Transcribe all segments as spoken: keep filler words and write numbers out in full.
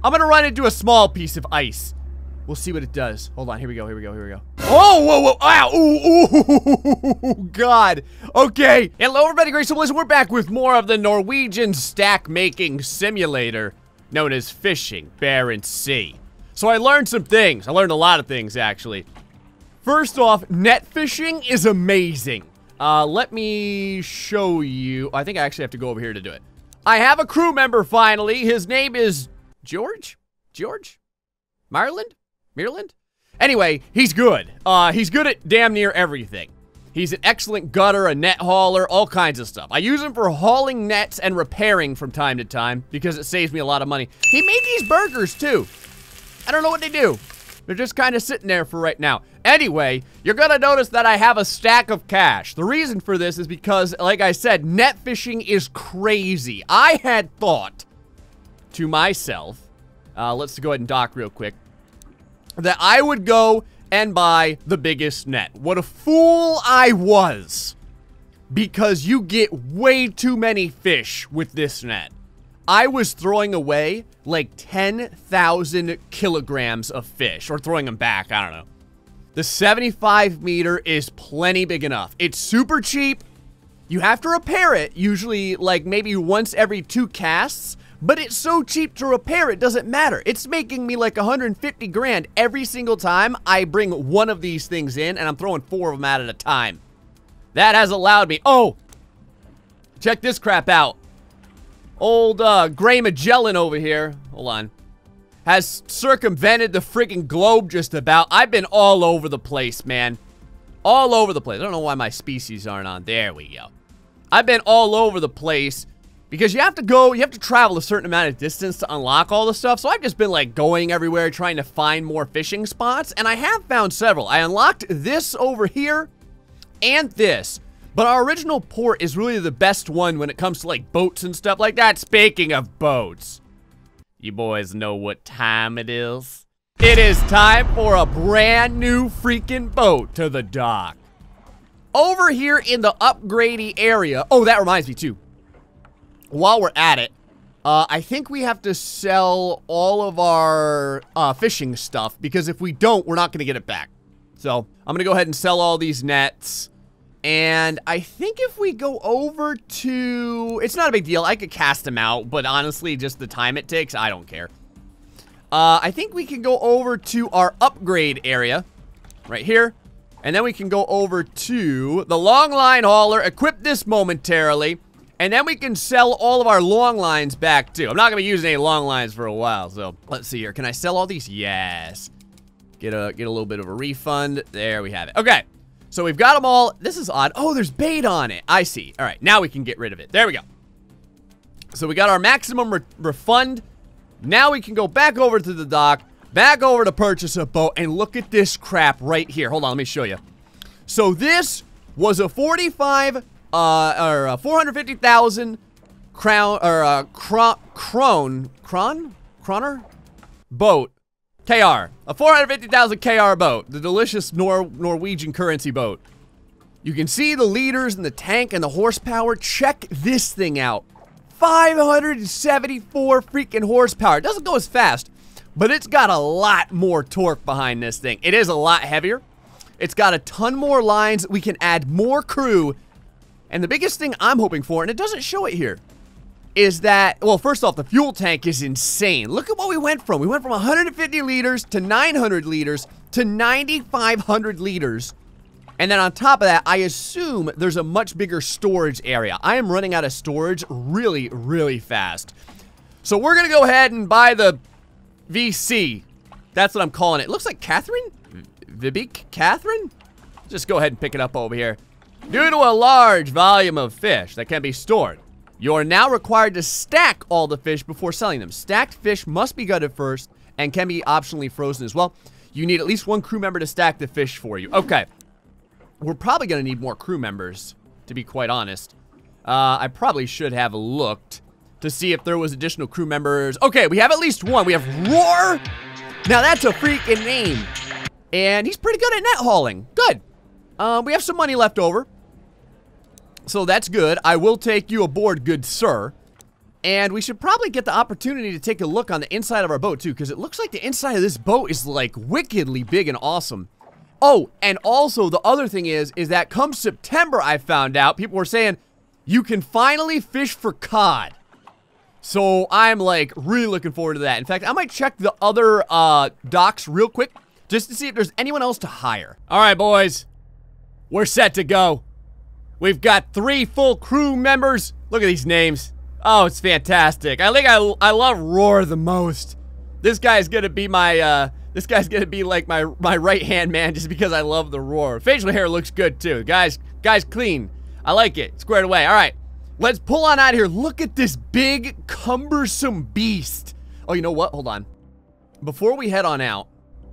I'm gonna run into a small piece of ice. We'll see what it does. Hold on, here we go, here we go, here we go. Oh, whoa, whoa, ow, ooh, ooh, God. Okay, hello everybody, GrayStillPlays, and we're back with more of the Norwegian stack-making simulator known as fishing, Barents Sea. So I learned some things. I learned a lot of things, actually. First off, net fishing is amazing. Uh, let me show you. I think I actually have to go over here to do it. I have a crew member, finally. His name is George? George? Maryland? Maryland? Anyway, he's good. Uh, he's good at damn near everything. He's an excellent gutter, a net hauler, all kinds of stuff. I use him for hauling nets and repairing from time to time because it saves me a lot of money. He made these burgers, too. I don't know what they do. They're just kind of sitting there for right now. Anyway, you're gonna notice that I have a stack of cash. The reason for this is because, like I said, net fishing is crazy. I had thought to myself, uh, let's go ahead and dock real quick, that I would go and buy the biggest net. What a fool I was. Because you get way too many fish with this net. I was throwing away like ten thousand kilograms of fish, or throwing them back, I don't know. The seventy-five meter is plenty big enough. It's super cheap. You have to repair it, usually like maybe once every two casts, but it's so cheap to repair it doesn't matter. It's making me like one hundred fifty grand every single time I bring one of these things in, and I'm throwing four of them out at a time. That has allowed me, oh, check this crap out. Old uh, Gray Magellan over here, hold on, has circumvented the freaking globe just about. I've been all over the place, man. All over the place. I don't know why my species aren't on. There we go. I've been all over the place because you have to go, you have to travel a certain amount of distance to unlock all the stuff. So I've just been like going everywhere trying to find more fishing spots, and I have found several. I unlocked this over here and this. But our original port is really the best one when it comes to like boats and stuff like that. Speaking of boats, you boys know what time it is? It is time for a brand new freaking boat to the dock. Over here in the upgradey area, oh, that reminds me too. While we're at it, uh, I think we have to sell all of our uh, fishing stuff, because if we don't, we're not gonna get it back. So I'm gonna go ahead and sell all these nets. And I think if we go over to, it's not a big deal. I could cast them out, but honestly, just the time it takes, I don't care. Uh, I think we can go over to our upgrade area right here. And then we can go over to the long line hauler, equip this momentarily. And then we can sell all of our long lines back too. I'm not gonna be using any long lines for a while, so let's see here. Can I sell all these? Yes. Get a, get a little bit of a refund. There we have it. Okay. So we've got them all. This is odd. Oh, there's bait on it. I see. All right, now we can get rid of it. There we go. So we got our maximum re refund. Now we can go back over to the dock, back over to purchase a boat, and look at this crap right here. Hold on, let me show you. So this was a forty-five, uh, or a four hundred fifty thousand crown, or uh, cron, cron, cron, croner boat. K R, a four hundred fifty thousand K R boat, the delicious Nor Norwegian currency boat. You can see the liters and the tank and the horsepower. Check this thing out. five hundred seventy-four freaking horsepower. It doesn't go as fast, but it's got a lot more torque behind this thing. It is a lot heavier. It's got a ton more lines. We can add more crew. And the biggest thing I'm hoping for, and it doesn't show it here, is that, well, first off, the fuel tank is insane. Look at what we went from. We went from one hundred fifty liters to nine hundred liters to ninety-five hundred liters. And then on top of that, I assume there's a much bigger storage area. I am running out of storage really, really fast. So we're gonna go ahead and buy the V C. That's what I'm calling it. It looks like Catherine? Vibik Catherine? Just go ahead and pick it up over here. Due to a large volume of fish that can be stored, you are now required to stack all the fish before selling them. Stacked fish must be gutted first and can be optionally frozen as well. You need at least one crew member to stack the fish for you. Okay. We're probably going to need more crew members, to be quite honest. Uh, I probably should have looked to see if there was additional crew members. Okay, we have at least one. We have Roar. Now that's a freaking name. And he's pretty good at net hauling. Good. Uh, we have some money left over. So that's good. I will take you aboard, good sir. And we should probably get the opportunity to take a look on the inside of our boat, too, because it looks like the inside of this boat is, like, wickedly big and awesome. Oh, and also, the other thing is, is that come September, I found out, people were saying, you can finally fish for cod. So, I'm, like, really looking forward to that. In fact, I might check the other, uh, docks real quick, just to see if there's anyone else to hire. All right, boys. We're set to go. We've got three full crew members. Look at these names. Oh, it's fantastic. I think I, I love Roar the most. This guy's gonna be my, uh, this guy's gonna be like my, my right-hand man just because I love the Roar. Facial hair looks good too. Guys, guys clean. I like it. Squared away. All right. Let's pull on out of here. Look at this big, cumbersome beast. Oh, you know what? Hold on. Before we head on out,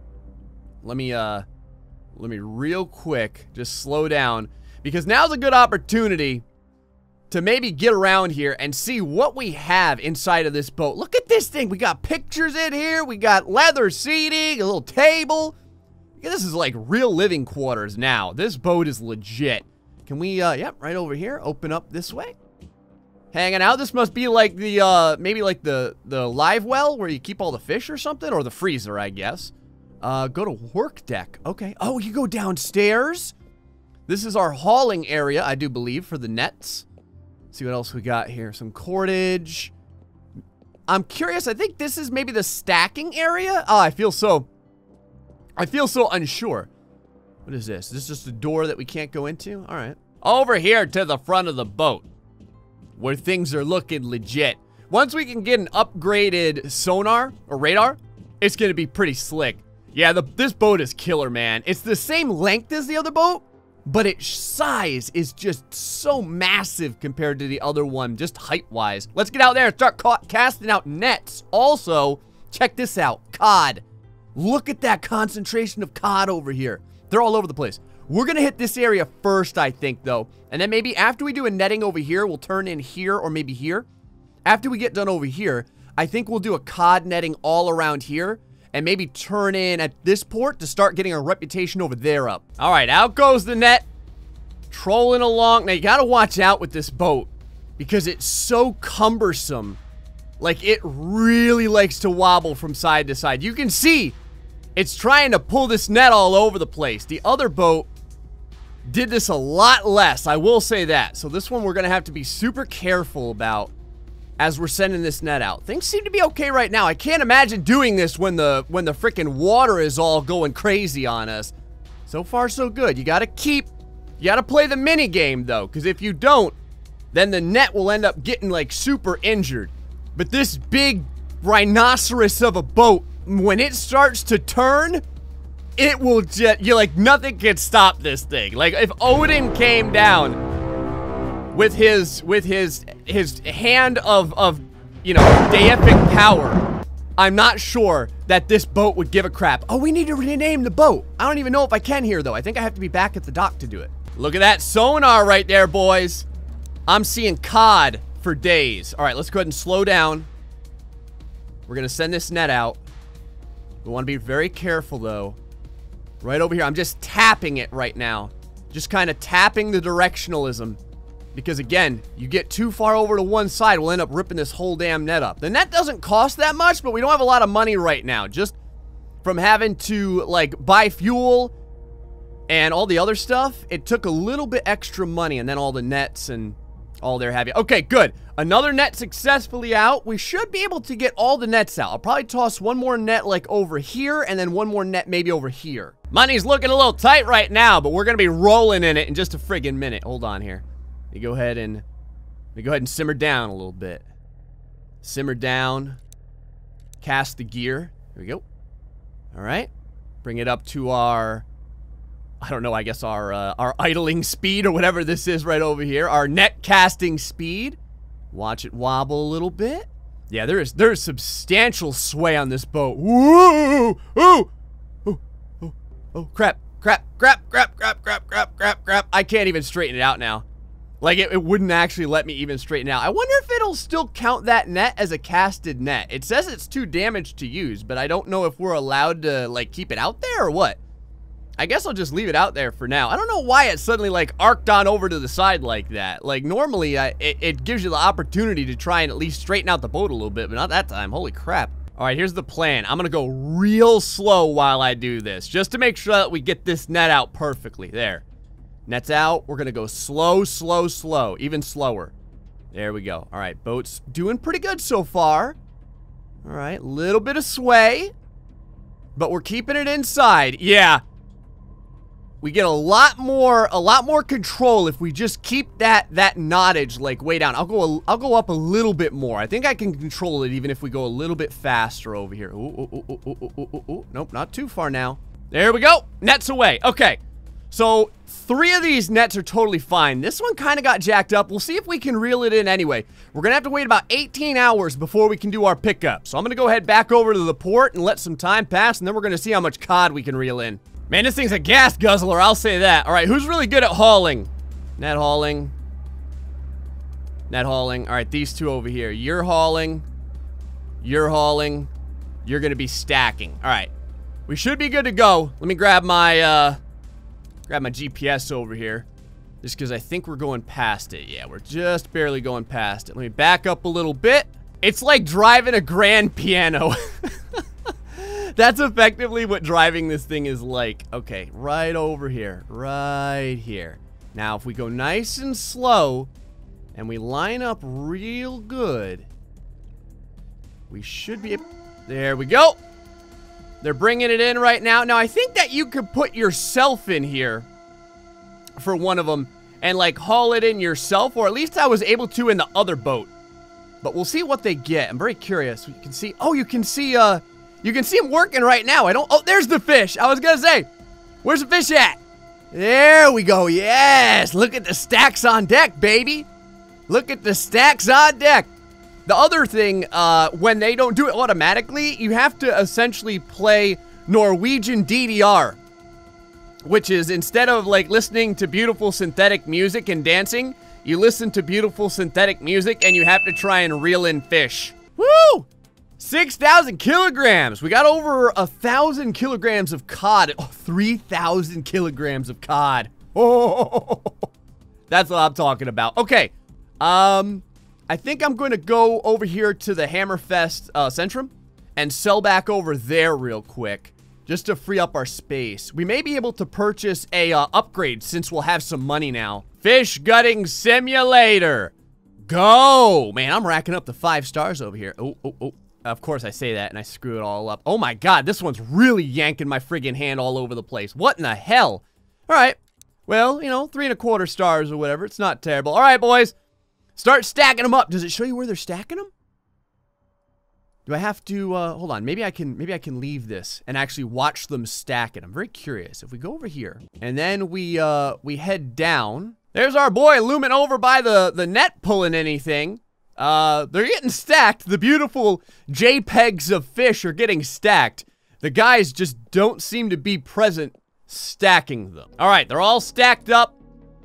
let me, uh, let me real quick just slow down because now's a good opportunity to maybe get around here and see what we have inside of this boat. Look at this thing. We got pictures in here. We got leather seating, a little table. This is like real living quarters now. This boat is legit. Can we, uh, yep, right over here. Open up this way. Hanging out. This must be like the, uh, maybe like the, the live well where you keep all the fish or something, or the freezer, I guess. Uh, go to work deck. Okay. Oh, you go downstairs. This is our hauling area, I do believe, for the nets. See what else we got here. Some cordage. I'm curious. I think this is maybe the stacking area. Oh, I feel so... I feel so unsure. What is this? Is this just a door that we can't go into? All right. Over here to the front of the boat, where things are looking legit. Once we can get an upgraded sonar or radar, it's going to be pretty slick. Yeah, the, this boat is killer, man. It's the same length as the other boat, but its size is just so massive compared to the other one, just height-wise. Let's get out there and start ca casting out nets. Also, check this out. Cod. Look at that concentration of cod over here. They're all over the place. We're going to hit this area first, I think, though. And then maybe after we do a netting over here, we'll turn in here or maybe here. After we get done over here, I think we'll do a cod netting all around here. And maybe turn in at this port to start getting our reputation over there up. All right, out goes the net. Trolling along. Now, you got to watch out with this boat because it's so cumbersome. Like, it really likes to wobble from side to side. You can see it's trying to pull this net all over the place. The other boat did this a lot less, I will say that. So this one we're going to have to be super careful about as we're sending this net out. Things seem to be okay right now. I can't imagine doing this when the when the freaking water is all going crazy on us. So far, so good. You got to keep, you got to play the mini game, though, because if you don't, then the net will end up getting, like, super injured. But this big rhinoceros of a boat, when it starts to turn, it will just, you're like, nothing can stop this thing. Like, if Odin came down with his, with his, his hand of, of, you know, deific power, I'm not sure that this boat would give a crap. Oh, we need to rename the boat. I don't even know if I can here, though. I think I have to be back at the dock to do it. Look at that sonar right there, boys. I'm seeing cod for days. All right, let's go ahead and slow down. We're gonna send this net out. We want to be very careful, though. Right over here, I'm just tapping it right now. Just kind of tapping the directionalism. Because, again, you get too far over to one side, we'll end up ripping this whole damn net up. The net doesn't cost that much, but we don't have a lot of money right now. Just from having to, like, buy fuel and all the other stuff, it took a little bit extra money, and then all the nets and all their heavy. Okay, good. Another net successfully out. We should be able to get all the nets out. I'll probably toss one more net, like, over here, and then one more net maybe over here. Money's looking a little tight right now, but we're gonna be rolling in it in just a friggin' minute. Hold on here. You go ahead and you go ahead and simmer down a little bit. Simmer down. Cast the gear. Here we go. All right. Bring it up to our, I don't know, I guess our uh, our idling speed or whatever this is right over here. Our net casting speed. Watch it wobble a little bit. Yeah, there is there is substantial sway on this boat. Woo! Ooh! Oh! Oh! Oh! Crap! Crap! Crap! Crap! Crap! Crap! Crap! Crap! Crap! I can't even straighten it out now. Like, it, it wouldn't actually let me even straighten out. I wonder if it'll still count that net as a casted net. It says it's too damaged to use, but I don't know if we're allowed to, like, keep it out there or what. I guess I'll just leave it out there for now. I don't know why it suddenly, like, arced on over to the side like that. Like, normally, I, it, it gives you the opportunity to try and at least straighten out the boat a little bit, but not that time. Holy crap. All right, here's the plan. I'm gonna go real slow while I do this, just to make sure that we get this net out perfectly. There. Net's out. We're gonna go slow, slow, slow. Even slower. There we go. All right, boat's doing pretty good so far. All right, little bit of sway. But we're keeping it inside. Yeah. We get a lot more, a lot more control if we just keep that that knottage like way down. I'll go, a, I'll go up a little bit more. I think I can control it even if we go a little bit faster over here. Ooh, ooh, ooh, ooh, ooh, ooh, ooh, ooh. Nope, not too far now. There we go. Nets away. Okay, so three of these nets are totally fine. This one kind of got jacked up. We'll see if we can reel it in anyway. We're gonna have to wait about eighteen hours before we can do our pickup. So I'm gonna go head back over to the port and let some time pass, and then we're gonna see how much cod we can reel in. Man, this thing's a gas guzzler, I'll say that. All right, who's really good at hauling? Net hauling. Net hauling. All right, these two over here. You're hauling. You're hauling. You're gonna be stacking. All right, we should be good to go. Let me grab my, uh, grab my G P S over here. Just because I think we're going past it. Yeah, we're just barely going past it. Let me back up a little bit. It's like driving a grand piano. That's effectively what driving this thing is like. Okay, right over here. Right here. Now, if we go nice and slow, and we line up real good, we should be able... There we go. They're bringing it in right now. Now, I think that you could put yourself in here for one of them and, like, haul it in yourself, or at least I was able to in the other boat. But we'll see what they get. I'm very curious. You can see... Oh, you can see, uh... You can see him working right now. I don't... Oh, there's the fish. I was gonna say, where's the fish at? There we go. Yes. Look at the stacks on deck, baby. Look at the stacks on deck. The other thing, uh, when they don't do it automatically, you have to essentially play Norwegian D D R. Which is, instead of, like, listening to beautiful synthetic music and dancing, you listen to beautiful synthetic music and you have to try and reel in fish. Woo! six thousand kilograms. We got over a thousand kilograms of cod. Oh, three thousand kilograms of cod. Oh, that's what I'm talking about. Okay. Um, I think I'm going to go over here to the Hammerfest uh, Centrum and sell back over there real quick just to free up our space. We may be able to purchase a uh, upgrade since we'll have some money now. Fish gutting simulator. Go. Man, I'm racking up the five stars over here. Oh, oh, oh. Of course I say that and I screw it all up. Oh my god, this one's really yanking my friggin' hand all over the place. What in the hell? Alright, well, you know, three and a quarter stars or whatever. It's not terrible. Alright, boys. Start stacking them up. Does it show you where they're stacking them? Do I have to, uh, hold on. Maybe I can, maybe I can leave this and actually watch them stack it. I'm very curious. If we go over here and then we, uh, we head down. There's our boy looming over by the, the net pulling anything. Uh, they're getting stacked. The beautiful JPEGs of fish are getting stacked. The guys just don't seem to be present stacking them. All right, they're all stacked up.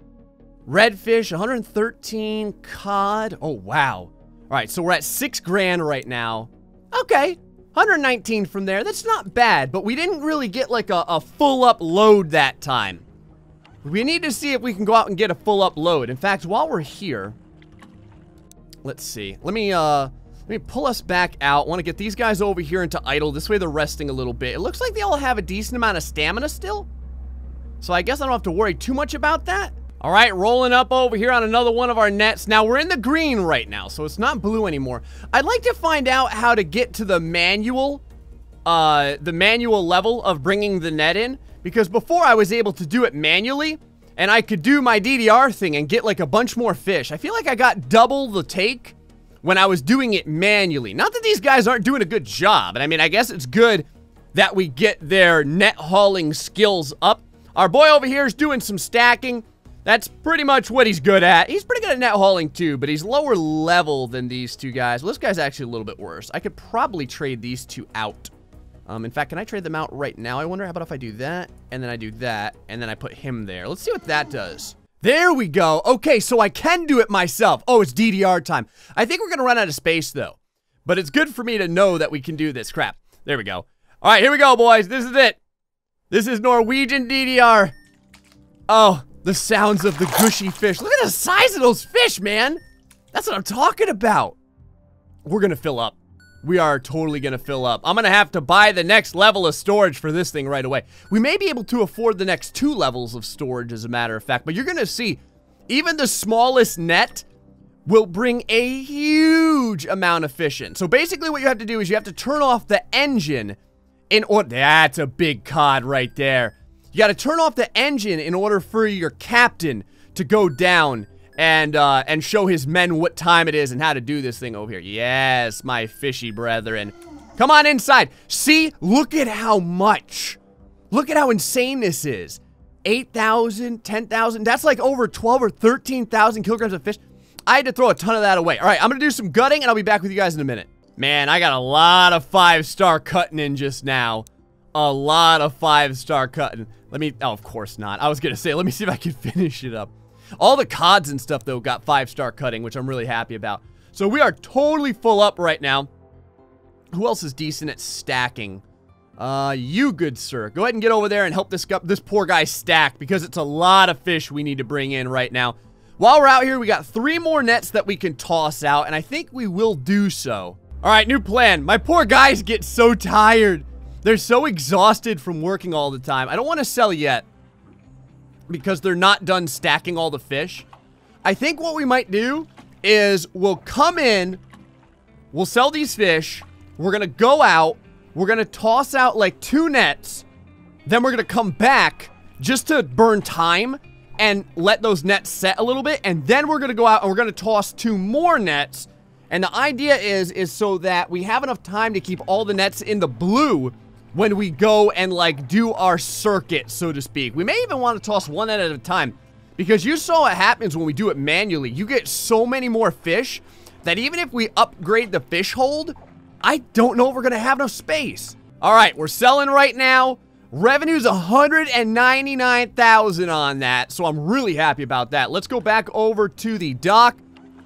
Redfish, one hundred thirteen cod. Oh, wow. All right, so we're at six grand right now. Okay, one hundred nineteen from there. That's not bad, but we didn't really get like a, a full up load that time. We need to see if we can go out and get a full up load. In fact, while we're here... Let's see. Let me, uh, let me pull us back out. Want to get these guys over here into idle. This way they're resting a little bit. It looks like they all have a decent amount of stamina still. So I guess I don't have to worry too much about that. All right, rolling up over here on another one of our nets. Now, we're in the green right now, so it's not blue anymore. I'd like to find out how to get to the manual, uh, the manual level of bringing the net in. Because before I was able to do it manually, and I could do my D D R thing and get like a bunch more fish. I feel like I got double the take when I was doing it manually. Not that these guys aren't doing a good job. And I mean, I guess it's good that we get their net hauling skills up. Our boy over here is doing some stacking. That's pretty much what he's good at. He's pretty good at net hauling too, but he's lower level than these two guys. Well, this guy's actually a little bit worse. I could probably trade these two out. Um, in fact, can I trade them out right now? I wonder, how about if I do that, and then I do that, and then I put him there. Let's see what that does. There we go. Okay, so I can do it myself. Oh, it's D D R time. I think we're gonna run out of space, though. But it's good for me to know that we can do this. Crap. There we go. All right, here we go, boys. This is it. This is Norwegian D D R. Oh, the sounds of the gushy fish. Look at the size of those fish, man. That's what I'm talking about. We're gonna fill up. We are totally gonna fill up. I'm gonna have to buy the next level of storage for this thing right away. We may be able to afford the next two levels of storage, as a matter of fact, but you're gonna see, even the smallest net will bring a huge amount of fish in. So basically what you have to do is you have to turn off the engine in order, that's a big cod right there. You gotta turn off the engine in order for your captain to go down and uh, and show his men what time it is and how to do this thing over here. Yes, my fishy brethren. Come on inside. See, look at how much. Look at how insane this is. eight thousand, ten thousand, that's like over twelve or thirteen thousand kilograms of fish. I had to throw a ton of that away. All right, I'm gonna do some gutting and I'll be back with you guys in a minute. Man, I got a lot of five-star cutting in just now. A lot of five-star cutting. Let me, oh, of course not. I was gonna say, let me see if I can finish it up. All the cods and stuff, though, got five-star cutting, which I'm really happy about. So we are totally full up right now. Who else is decent at stacking? Uh, you, good sir. Go ahead and get over there and help this, this poor guy stack, because it's a lot of fish we need to bring in right now. While we're out here, we got three more nets that we can toss out, and I think we will do so. All right, new plan. My poor guys get so tired. They're so exhausted from working all the time. I don't want to sell yet, because they're not done stacking all the fish. I think what we might do is we'll come in, we'll sell these fish, we're gonna go out, we're gonna toss out like two nets, then we're gonna come back just to burn time and let those nets set a little bit, and then we're gonna go out and we're gonna toss two more nets. And the idea is, is so that we have enough time to keep all the nets in the blue when we go and like do our circuit, so to speak. We may even want to toss one net at a time, because you saw what happens when we do it manually. You get so many more fish that even if we upgrade the fish hold, I don't know if we're gonna have enough space. All right, we're selling right now. Revenue's one hundred ninety-nine thousand on that, so I'm really happy about that. Let's go back over to the dock,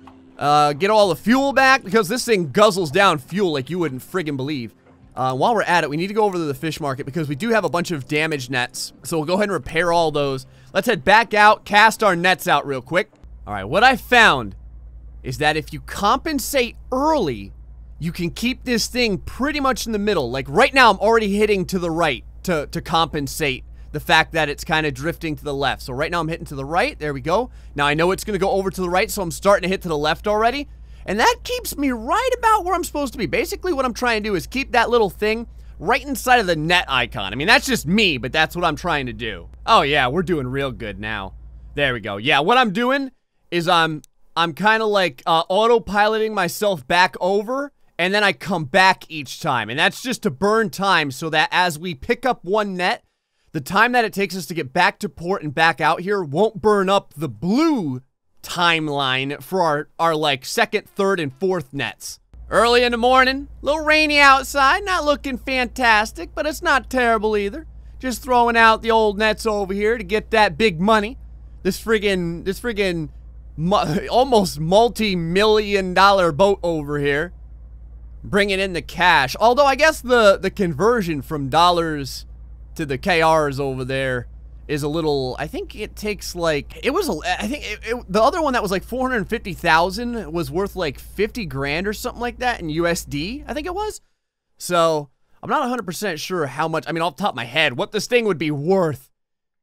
uh, get all the fuel back, because this thing guzzles down fuel like you wouldn't friggin' believe. Uh, while we're at it, we need to go over to the fish market because we do have a bunch of damaged nets. So we'll go ahead and repair all those. Let's head back out, cast our nets out real quick. All right, what I found is that if you compensate early, you can keep this thing pretty much in the middle. Like right now, I'm already hitting to the right to, to compensate the fact that it's kind of drifting to the left. So right now I'm hitting to the right. There we go. Now I know it's going to go over to the right, so I'm starting to hit to the left already. And that keeps me right about where I'm supposed to be. Basically, what I'm trying to do is keep that little thing right inside of the net icon. I mean, that's just me, but that's what I'm trying to do. Oh, yeah, we're doing real good now. There we go. Yeah, what I'm doing is I'm I'm kind of like uh, autopiloting myself back over, and then I come back each time. And that's just to burn time so that as we pick up one net, the time that it takes us to get back to port and back out here won't burn up the blue timeline for our, our like second, third, and fourth nets. Early in the morning, a little rainy outside, not looking fantastic, but it's not terrible either. Just throwing out the old nets over here to get that big money. This friggin', this friggin' mu almost multi-million dollar boat over here. Bringing in the cash. Although I guess the, the conversion from dollars to the K Rs over there is a little, I think it takes like, it was, a, I think it, it, the other one that was like four hundred fifty thousand was worth like fifty grand or something like that in U S D, I think it was. So, I'm not one hundred percent sure how much, I mean, off the top of my head, what this thing would be worth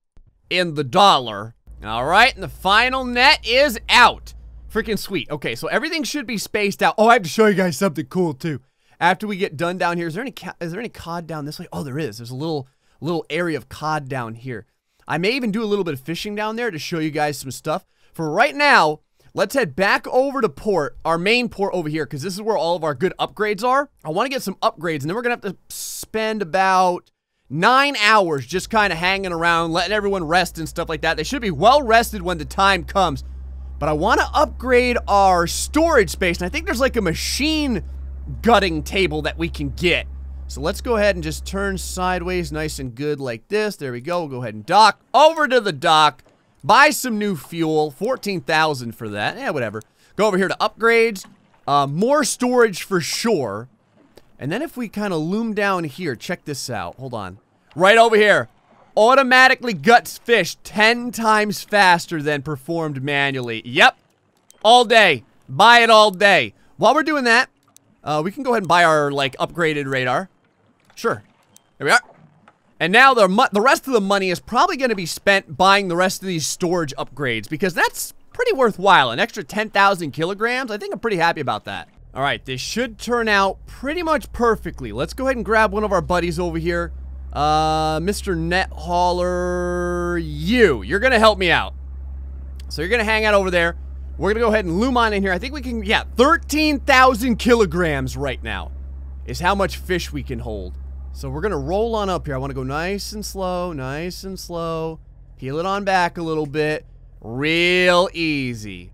in the dollar. All right, and the final net is out. Freaking sweet. Okay, so everything should be spaced out. Oh, I have to show you guys something cool too. After we get done down here, is there any, is there any cod down this way? Oh, there is. There's a little, little area of cod down here. I may even do a little bit of fishing down there to show you guys some stuff. For right now, let's head back over to port, our main port over here, because this is where all of our good upgrades are. I want to get some upgrades, and then we're going to have to spend about nine hours just kind of hanging around, letting everyone rest and stuff like that. They should be well rested when the time comes. But I want to upgrade our storage space, and I think there's like a machine gutting table that we can get. So let's go ahead and just turn sideways nice and good like this. There we go. We'll go ahead and dock. Over to the dock. Buy some new fuel. fourteen thousand for that. Yeah, whatever. Go over here to upgrades. Uh, more storage for sure. And then if we kind of loom down here, check this out. Hold on. Right over here. automatically guts fish ten times faster than performed manually. Yep. All day. Buy it all day. While we're doing that, uh, we can go ahead and buy our, like, upgraded radar. Sure. There we are. And now the, mo the rest of the money is probably going to be spent buying the rest of these storage upgrades, because that's pretty worthwhile. An extra ten thousand kilograms. I think I'm pretty happy about that. All right, this should turn out pretty much perfectly. Let's go ahead and grab one of our buddies over here. Uh, Mister Net Hauler, you. You're going to help me out. So you're going to hang out over there. We're going to go ahead and loom on in here. I think we can, yeah, thirteen thousand kilograms right now is how much fish we can hold. So we're going to roll on up here. I want to go nice and slow, nice and slow. Peel it on back a little bit. Real easy.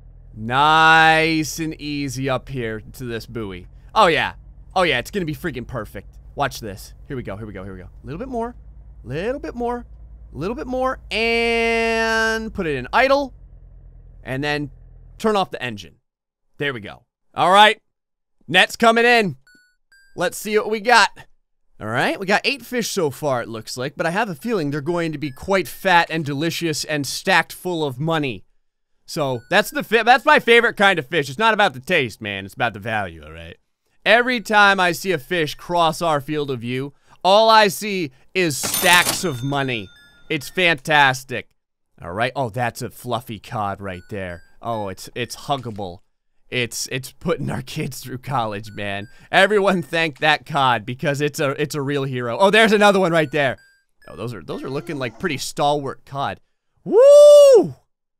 Nice and easy up here to this buoy. Oh, yeah. Oh, yeah, it's going to be freaking perfect. Watch this. Here we go, here we go, here we go. A little bit more. A little bit more. A little bit more. And put it in idle. And then turn off the engine. There we go. All right. Net's coming in. Let's see what we got. All right, we got eight fish so far, it looks like, but I have a feeling they're going to be quite fat and delicious and stacked full of money. So that's the fi that's my favorite kind of fish. It's not about the taste, man. It's about the value, all right? Every time I see a fish cross our field of view, all I see is stacks of money. It's fantastic. All right. Oh, that's a fluffy cod right there. Oh, it's it's huggable. It's it's putting our kids through college, man. Everyone thank that cod because it's a it's a real hero. Oh, there's another one right there. Oh, those are those are looking like pretty stalwart cod. Woo!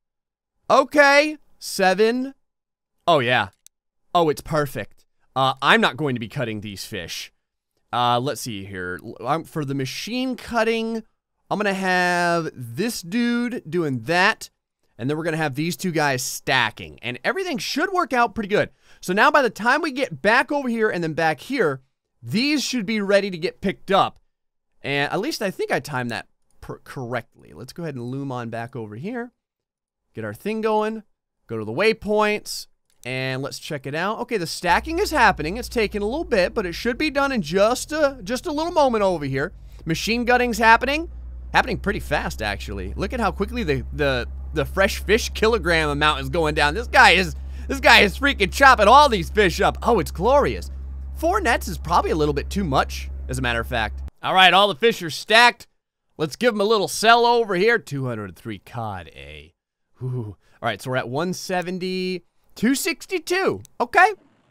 Okay, seven. Oh yeah. Oh, it's perfect. Uh, I'm not going to be cutting these fish. Uh, let's see here. Um, for the machine cutting, I'm gonna have this dude doing that. And then we're going to have these two guys stacking. And everything should work out pretty good. So now by the time we get back over here and then back here, these should be ready to get picked up. And at least I think I timed that per correctly. Let's go ahead and loom on back over here. Get our thing going. Go to the waypoints. And let's check it out. Okay, the stacking is happening. It's taking a little bit, but it should be done in just a, just a little moment over here. Machine gutting's happening. Happening pretty fast, actually. Look at how quickly the... the The fresh fish kilogram amount is going down. This guy is, this guy is freaking chopping all these fish up. Oh, it's glorious. Four nets is probably a little bit too much, as a matter of fact. All right, all the fish are stacked. Let's give them a little sell over here. two hundred three cod, eh? Ooh. All right, so we're at one seventy, two sixty-two. Okay.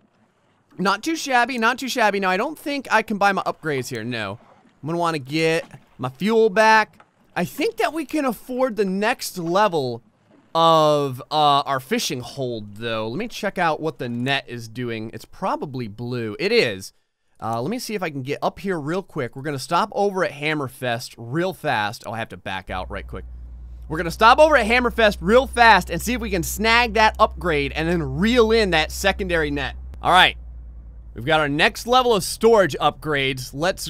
Not too shabby, not too shabby. Now, I don't think I can buy my upgrades here. No. I'm going to want to get my fuel back. I think that we can afford the next level of uh, our fishing hold, though. Let me check out what the net is doing. It's probably blue. It is. Uh, let me see if I can get up here real quick. We're going to stop over at Hammerfest real fast. Oh, I have to back out right quick. We're going to stop over at Hammerfest real fast and see if we can snag that upgrade and then reel in that secondary net. All right. We've got our next level of storage upgrades. Let's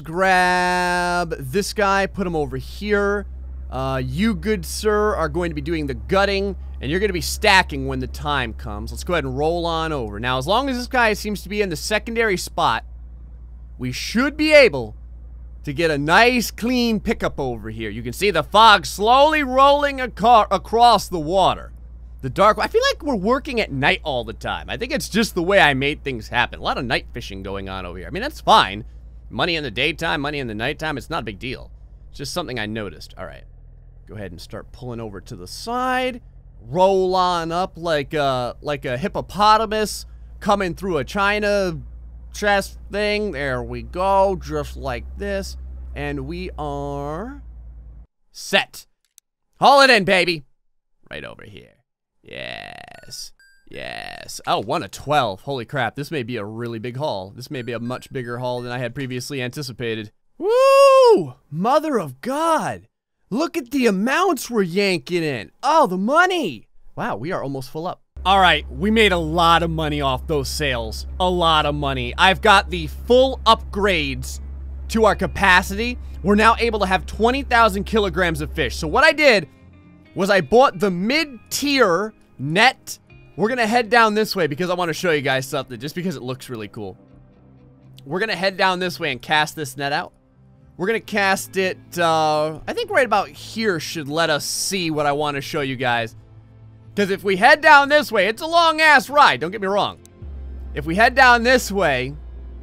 grab this guy, put him over here. Uh, you, good sir, are going to be doing the gutting, and you're going to be stacking when the time comes. Let's go ahead and roll on over. Now, as long as this guy seems to be in the secondary spot, we should be able to get a nice, clean pickup over here. You can see the fog slowly rolling aco- across the water. The dark, I feel like we're working at night all the time. I think it's just the way I made things happen. A lot of night fishing going on over here. I mean, that's fine. Money in the daytime, money in the nighttime, it's not a big deal. It's just something I noticed. All right. Go ahead and start pulling over to the side. Roll on up like a, like a hippopotamus coming through a china chest thing. There we go. Just like this. And we are set. Haul it in, baby. Right over here. Yes. Yes. Oh, one of twelve. Holy crap. This may be a really big haul. This may be a much bigger haul than I had previously anticipated. Woo! Mother of God. Look at the amounts we're yanking in. Oh, the money. Wow, we are almost full up. All right, we made a lot of money off those sales. A lot of money. I've got the full upgrades to our capacity. We're now able to have twenty thousand kilograms of fish. So what I did was I bought the mid-tier net. We're going to head down this way because I want to show you guys something just because it looks really cool. We're going to head down this way and cast this net out. We're gonna cast it, uh, I think right about here should let us see what I want to show you guys. Because if we head down this way, it's a long-ass ride, don't get me wrong. If we head down this way,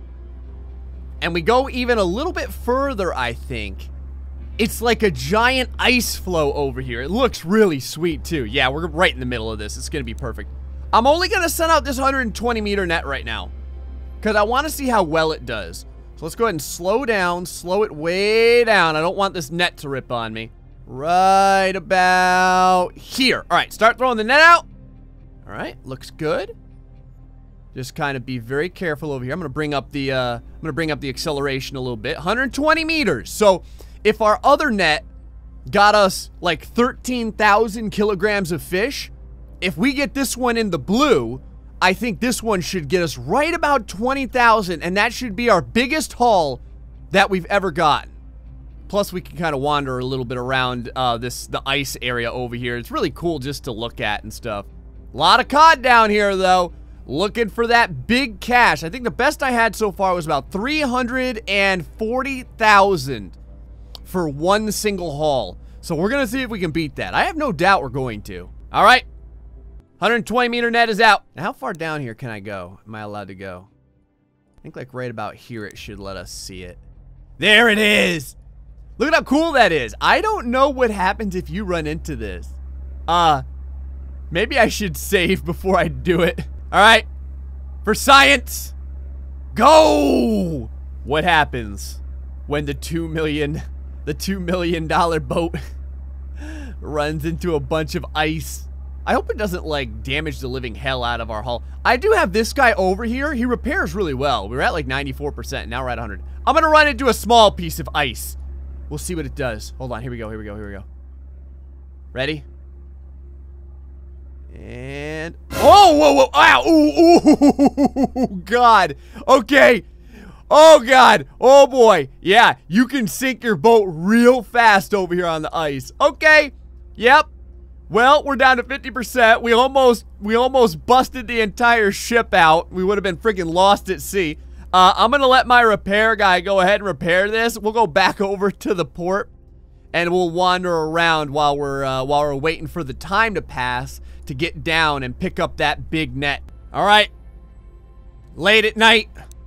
and we go even a little bit further, I think, it's like a giant ice floe over here. It looks really sweet, too. Yeah, we're right in the middle of this. It's gonna be perfect. I'm only gonna send out this one hundred twenty meter net right now, because I want to see how well it does. So let's go ahead and slow down, slow it way down. I don't want this net to rip on me. Right about here. All right, start throwing the net out. All right, looks good. Just kind of be very careful over here. I'm gonna bring up the uh, I'm gonna bring up the acceleration a little bit. one hundred twenty meters. So if our other net got us like thirteen thousand kilograms of fish, if we get this one in the blue, I think this one should get us right about twenty thousand, and that should be our biggest haul that we've ever gotten. Plus, we can kind of wander a little bit around uh, this the ice area over here. It's really cool just to look at and stuff. A lot of cod down here, though. Looking for that big cash. I think the best I had so far was about three hundred forty thousand for one single haul. So we're going to see if we can beat that. I have no doubt we're going to. All right. one hundred twenty meter net is out. Now, how far down here can I go? Am I allowed to go? I think like right about here it should let us see it. There it is. Look at how cool that is. I don't know what happens if you run into this. Uh, maybe I should save before I do it. All right, for science, go! What happens when the two million, the two million dollar boat runs into a bunch of ice? I hope it doesn't like damage the living hell out of our hull. I do have this guy over here. He repairs really well. We were at like ninety-four percent. Now we're at one hundred. I'm gonna run into a small piece of ice. We'll see what it does. Hold on. Here we go. Here we go. Here we go. Ready? And oh, whoa, whoa, ow, ooh, ooh, God. Okay. Oh, God. Oh, boy. Yeah, you can sink your boat real fast over here on the ice. Okay. Yep. Well, we're down to fifty percent. We almost, we almost busted the entire ship out. We would have been freaking lost at sea. Uh, I'm gonna let my repair guy go ahead and repair this. We'll go back over to the port, and we'll wander around while we're uh, while we're waiting for the time to pass to get down and pick up that big net. All right. Late at night.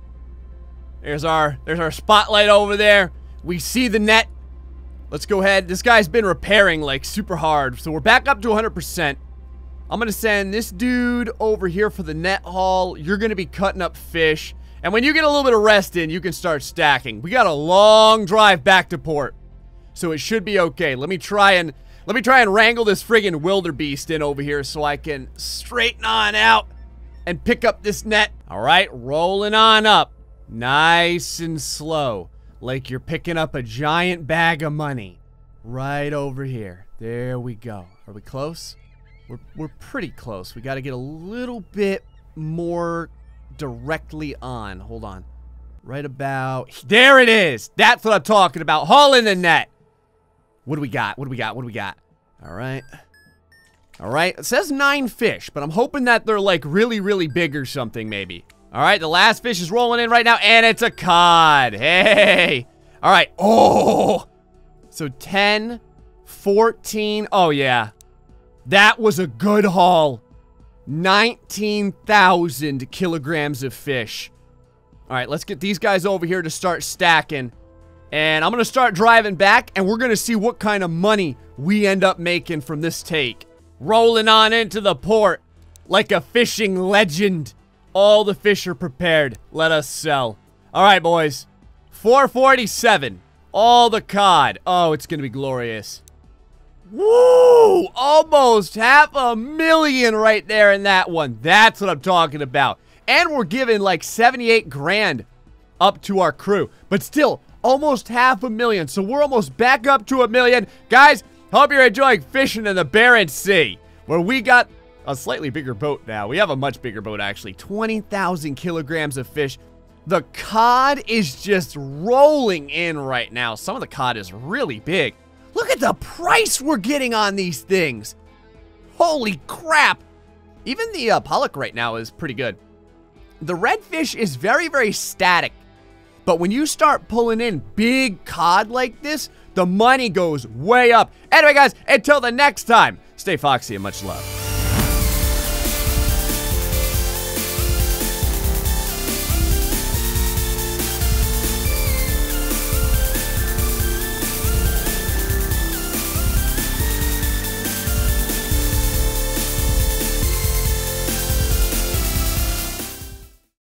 There's our there's our spotlight over there. We see the net. Let's go ahead. This guy's been repairing like super hard, so we're back up to one hundred percent. I'm gonna send this dude over here for the net haul. You're gonna be cutting up fish, and when you get a little bit of rest in, you can start stacking. We got a long drive back to port, so it should be okay. Let me try and let me try and wrangle this friggin' wildebeest in over here so I can straighten on out and pick up this net. All right, rolling on up, nice and slow, like you're picking up a giant bag of money. Right over here. There we go. Are we close? We're, we're pretty close. We got to get a little bit more directly on. Hold on. Right about... There it is! That's what I'm talking about. Haul in the net. What do we got? What do we got? What do we got? All right. All right. It says nine fish, but I'm hoping that they're like really, really big or something maybe. All right. The last fish is rolling in right now, and it's a cod. Hey. All right. Oh. So ten, fourteen. Oh, yeah. That was a good haul. nineteen thousand kilograms of fish. All right. Let's get these guys over here to start stacking. And I'm going to start driving back, and we're going to see what kind of money we end up making from this take. Rolling on into the port like a fishing legend. All the fish are prepared. Let us sell. All right, boys. four forty-seven. All the cod. Oh, it's going to be glorious. Woo! Almost half a million right there in that one. That's what I'm talking about. And we're giving like seventy-eight grand up to our crew. But still... almost half a million, so we're almost back up to a million. Guys, hope you're enjoying fishing in the Barents Sea, where we got a slightly bigger boat now. We have a much bigger boat, actually. twenty thousand kilograms of fish. The cod is just rolling in right now. Some of the cod is really big. Look at the price we're getting on these things. Holy crap. Even the uh, pollock right now is pretty good. The redfish is very, very static. But when you start pulling in big cod like this, the money goes way up. Anyway, guys, until the next time, stay foxy and much love.